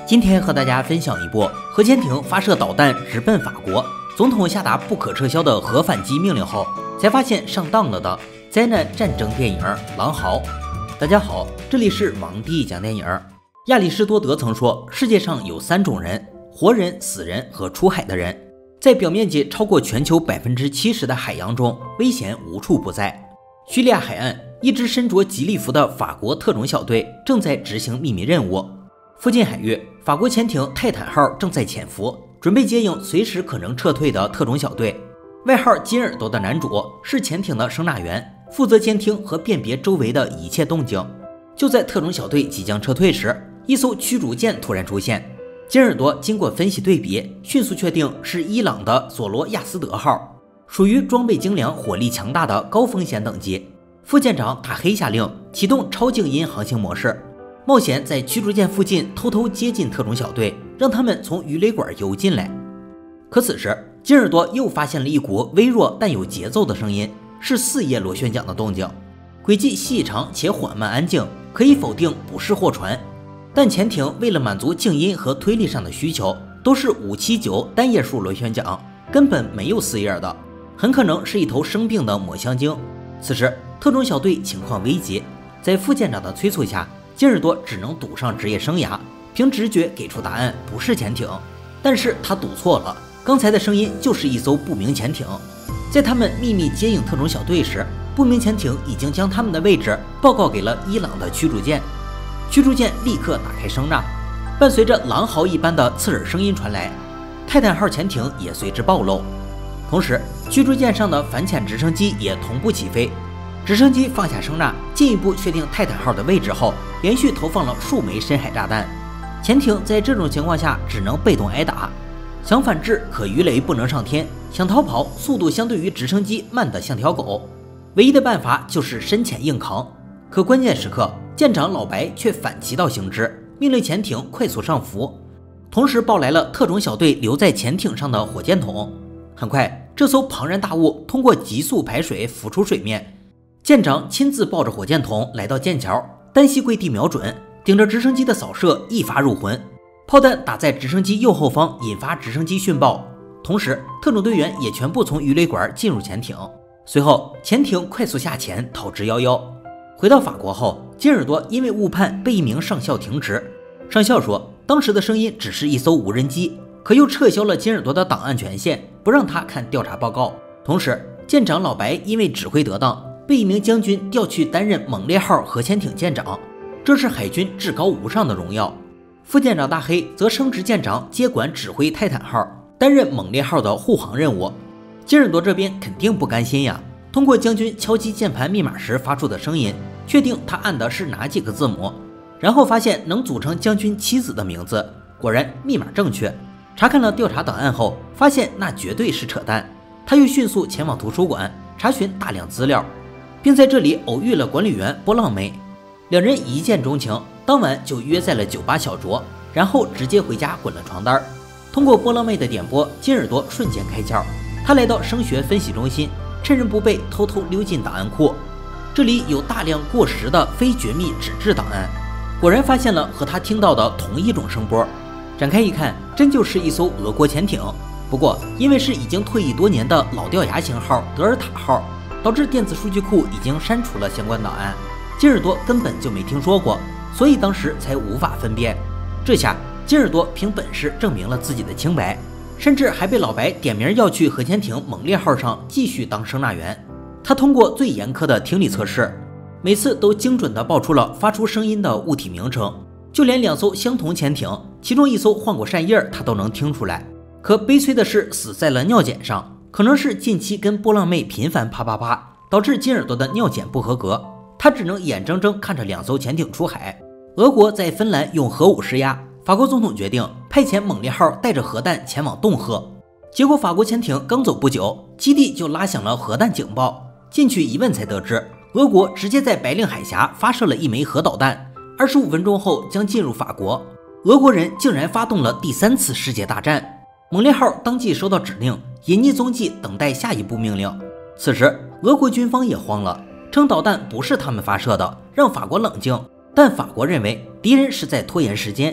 今天和大家分享一部核潜艇发射导弹直奔法国，总统下达不可撤销的核反击命令后，才发现上当了的灾难战争电影《狼嚎》。大家好，这里是王帝讲电影。亚里士多德曾说，世界上有3种人：活人、死人和出海的人。在表面积超过全球70%的海洋中，危险无处不在。叙利亚海岸，一支身着吉利服的法国特种小队正在执行秘密任务。附近海域，法国潜艇泰坦号正在潜伏，准备接应随时可能撤退的特种小队。外号金耳朵的男主是潜艇的声纳员，负责监听和辨别周围的一切动静。就在特种小队即将撤退时，一艘驱逐舰突然出现。金耳朵经过分析对比，迅速确定是伊朗的索罗亚斯德号，属于装备精良、火力强大的高风险等级。副舰长大黑下令启动超静音航行模式，冒险在驱逐舰附近偷偷接近特种小队，让他们从鱼雷管游进来。可此时，金耳朵又发现了一股微弱但有节奏的声音，是4叶螺旋桨的动静，轨迹细长且缓慢安静，可以否定不是货船。但潜艇为了满足静音和推力上的需求，都是579单叶数螺旋桨，根本没有4叶的，很可能是一头生病的抹香鲸。此时特种小队情况危急，在副舰长的催促下，金耳朵只能赌上职业生涯，凭直觉给出答案，不是潜艇。但是他赌错了，刚才的声音就是一艘不明潜艇。在他们秘密接应特种小队时，不明潜艇已经将他们的位置报告给了伊朗的驱逐舰。驱逐舰立刻打开声纳，伴随着狼嚎一般的刺耳声音传来，泰坦号潜艇也随之暴露。同时，驱逐舰上的反潜直升机也同步起飞。直升机放下声纳，进一步确定泰坦号的位置后，连续投放了数枚深海炸弹。潜艇在这种情况下只能被动挨打，想反制可鱼雷不能上天，想逃跑速度相对于直升机慢得像条狗，唯一的办法就是深潜硬扛。可关键时刻，舰长老白却反其道行之，命令潜艇快速上浮，同时报来了特种小队留在潜艇上的火箭筒。很快，这艘庞然大物通过急速排水浮出水面。舰长亲自抱着火箭筒来到舰桥，单膝跪地瞄准，顶着直升机的扫射一发入魂。炮弹打在直升机右后方，引发直升机殉爆。同时，特种队员也全部从鱼雷管进入潜艇。随后，潜艇快速下潜，逃之夭夭。回到法国后，金耳朵因为误判被一名上校停职。上校说，当时的声音只是一艘无人机，可又撤销了金耳朵的档案权限，不让他看调查报告。同时，舰长老白因为指挥得当，被一名将军调去担任猛烈号核潜艇舰长，这是海军至高无上的荣耀。副舰长大黑则升职舰长，接管指挥泰坦号，担任猛烈号的护航任务。金耳朵这边肯定不甘心呀，通过将军敲击键盘密码时发出的声音，确定他按的是哪几个字母，然后发现能组成将军妻子的名字，果然密码正确。查看了调查档案后，发现那绝对是扯淡。他又迅速前往图书馆查询大量资料，并在这里偶遇了管理员波浪妹，两人一见钟情，当晚就约在了酒吧小酌，然后直接回家滚了床单。通过波浪妹的点拨，金耳朵瞬间开窍，他来到声学分析中心，趁人不备偷偷溜进档案库，这里有大量过时的非绝密纸质档案，果然发现了和他听到的同一种声波。展开一看，真就是一艘俄国潜艇，不过因为是已经退役多年的老掉牙型号德尔塔号，导致电子数据库已经删除了相关档案，金耳朵根本就没听说过，所以当时才无法分辨。这下金耳朵凭本事证明了自己的清白，甚至还被老白点名要去核潜艇猛烈号上继续当声纳员。他通过最严苛的听力测试，每次都精准地报出了发出声音的物体名称，就连2艘相同潜艇，其中一艘换过扇叶他都能听出来。可悲催的是死在了尿检上，可能是近期跟波浪妹频繁啪啪啪，导致金耳朵的尿检不合格，他只能眼睁睁看着2艘潜艇出海。俄国在芬兰用核武施压，法国总统决定派遣猛烈号带着核弹前往恫吓，结果法国潜艇刚走不久，基地就拉响了核弹警报。进去一问才得知，俄国直接在白令海峡发射了1枚核导弹，25分钟后将进入法国。俄国人竟然发动了第3次世界大战。猛烈号当即收到指令，隐匿踪迹，等待下一步命令。此时俄国军方也慌了，称导弹不是他们发射的，让法国冷静。但法国认为敌人是在拖延时间，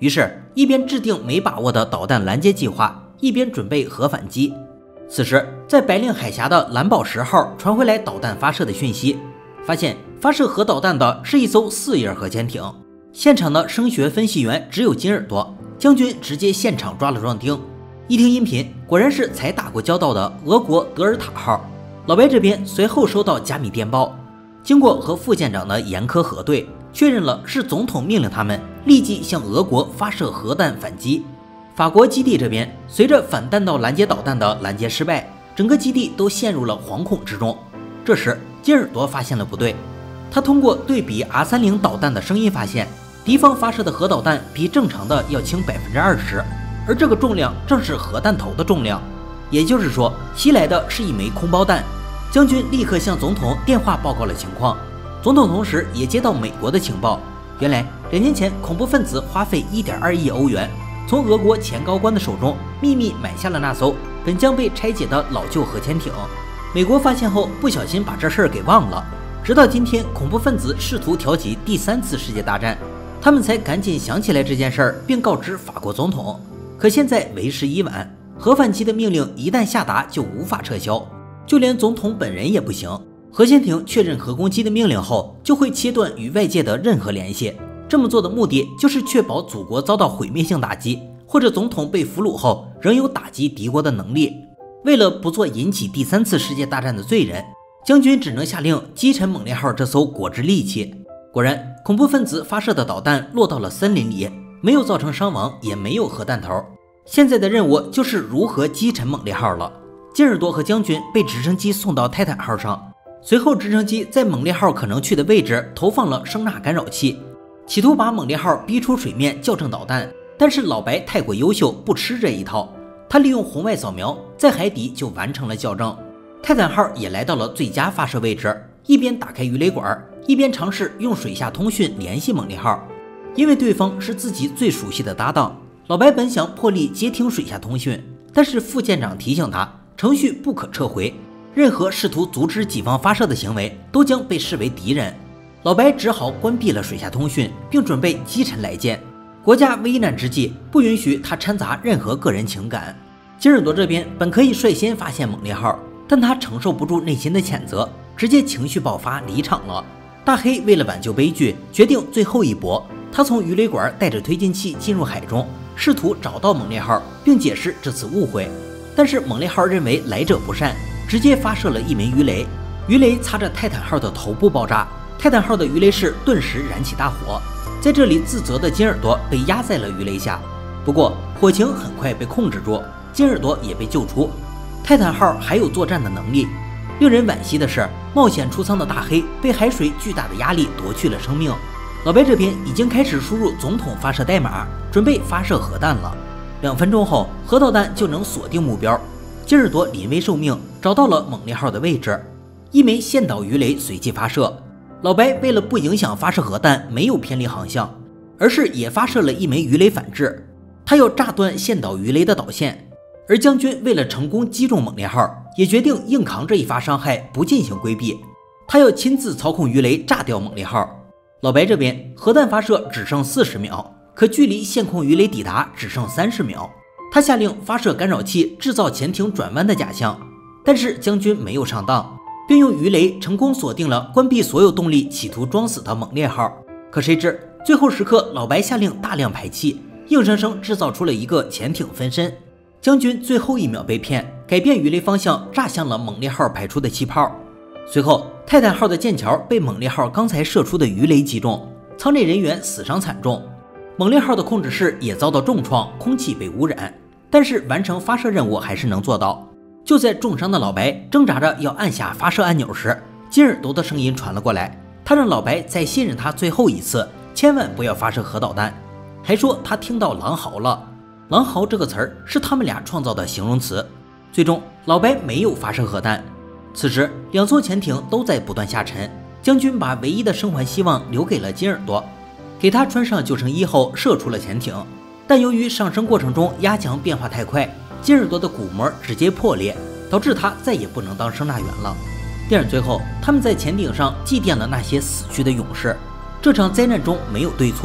于是，一边制定没把握的导弹拦截计划，一边准备核反击。此时，在白令海峡的蓝宝石号传回来导弹发射的讯息，发现发射核导弹的是一艘4叶核潜艇。现场的声学分析员只有金耳朵，将军直接现场抓了壮丁。一听音频，果然是才打过交道的俄国德尔塔号。老白这边随后收到加密电报，经过和副舰长的严苛核对，确认了是总统命令他们立即向俄国发射核弹反击。法国基地这边，随着反弹道拦截导弹的拦截失败，整个基地都陷入了惶恐之中。这时，金耳朵发现了不对，他通过对比 R30导弹的声音发现，敌方发射的核导弹比正常的要轻20%，而这个重量正是核弹头的重量，也就是说，袭来的是一枚空包弹。将军立刻向总统电话报告了情况，总统同时也接到美国的情报，原来2年前恐怖分子花费1.2亿欧元，从俄国前高官的手中秘密买下了那艘本将被拆解的老旧核潜艇。美国发现后不小心把这事儿给忘了，直到今天恐怖分子试图挑起第3次世界大战，他们才赶紧想起来这件事儿，并告知法国总统。可现在为时已晚，核反击的命令一旦下达就无法撤销，就连总统本人也不行。核潜艇确认核攻击的命令后，就会切断与外界的任何联系。这么做的目的就是确保祖国遭到毁灭性打击，或者总统被俘虏后仍有打击敌国的能力。为了不做引起第3次世界大战的罪人，将军只能下令击沉猛烈号这艘果汁利器。果然，恐怖分子发射的导弹落到了森林里，没有造成伤亡，也没有核弹头。现在的任务就是如何击沉猛烈号了。金耳朵和将军被直升机送到泰坦号上，随后直升机在猛烈号可能去的位置投放了声呐干扰器，企图把猛烈号逼出水面校正导弹。但是老白太过优秀，不吃这一套，他利用红外扫描在海底就完成了校正。泰坦号也来到了最佳发射位置，一边打开鱼雷管，一边尝试用水下通讯联系猛烈号。因为对方是自己最熟悉的搭档，老白本想破例接听水下通讯，但是副舰长提醒他，程序不可撤回，任何试图阻止己方发射的行为都将被视为敌人。老白只好关闭了水下通讯，并准备击沉来舰。国家危难之际，不允许他掺杂任何个人情感。金耳朵这边本可以率先发现猛烈号，但他承受不住内心的谴责，直接情绪爆发离场了。大黑为了挽救悲剧，决定最后一搏。他从鱼雷管带着推进器进入海中，试图找到猛烈号，并解释这次误会。但是猛烈号认为来者不善，直接发射了一枚鱼雷，鱼雷擦着泰坦号的头部爆炸，泰坦号的鱼雷室顿时燃起大火。在这里自责的金耳朵被压在了鱼雷下，不过火情很快被控制住，金耳朵也被救出。泰坦号还有作战的能力。令人惋惜的是，冒险出舱的大黑被海水巨大的压力夺去了生命。老白这边已经开始输入总统发射代码，准备发射核弹了。2分钟后，核导弹就能锁定目标。金耳朵临危受命，找到了猛烈号的位置，一枚线导鱼雷随即发射。老白为了不影响发射核弹，没有偏离航向，而是也发射了一枚鱼雷反制，他要炸断线导鱼雷的导线。而将军为了成功击中猛烈号，也决定硬扛这一发伤害，不进行规避，他要亲自操控鱼雷炸掉猛烈号。老白这边核弹发射只剩40秒，可距离线控鱼雷抵达只剩30秒。他下令发射干扰器，制造潜艇转弯的假象，但是将军没有上当，并用鱼雷成功锁定了关闭所有动力企图装死的猛烈号。可谁知最后时刻，老白下令大量排气，硬生生制造出了一个潜艇分身。将军最后1秒被骗，改变鱼雷方向，炸向了猛烈号排出的气泡。随后泰坦号的舰桥被猛烈号刚才射出的鱼雷击中，舱内人员死伤惨重。猛烈号的控制室也遭到重创，空气被污染，但是完成发射任务还是能做到。就在重伤的老白挣扎着要按下发射按钮时，金耳朵的声音传了过来，他让老白再信任他最后一次，千万不要发射核导弹，还说他听到狼嚎了。狼嚎这个词儿是他们俩创造的形容词。最终老白没有发射核弹。此时2艘潜艇都在不断下沉，将军把唯一的生还希望留给了金耳朵，给他穿上救生衣后射出了潜艇。但由于上升过程中压强变化太快，金耳朵的鼓膜直接破裂，导致他再也不能当声纳员了。电影最后，他们在潜艇上祭奠了那些死去的勇士。这场灾难中没有对错，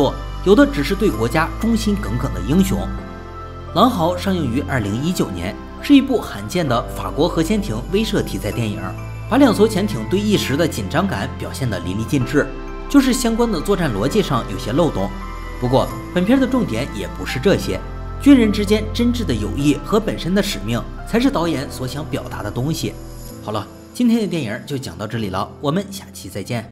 有的只是对国家忠心耿耿的英雄。《狼嚎》上映于2019年，是一部罕见的法国核潜艇威慑题材电影，把2艘潜艇对弈时的紧张感表现得淋漓尽致，就是相关的作战逻辑上有些漏洞。不过，本片的重点也不是这些，军人之间真挚的友谊和本身的使命，才是导演所想表达的东西。好了，今天的电影就讲到这里了，我们下期再见。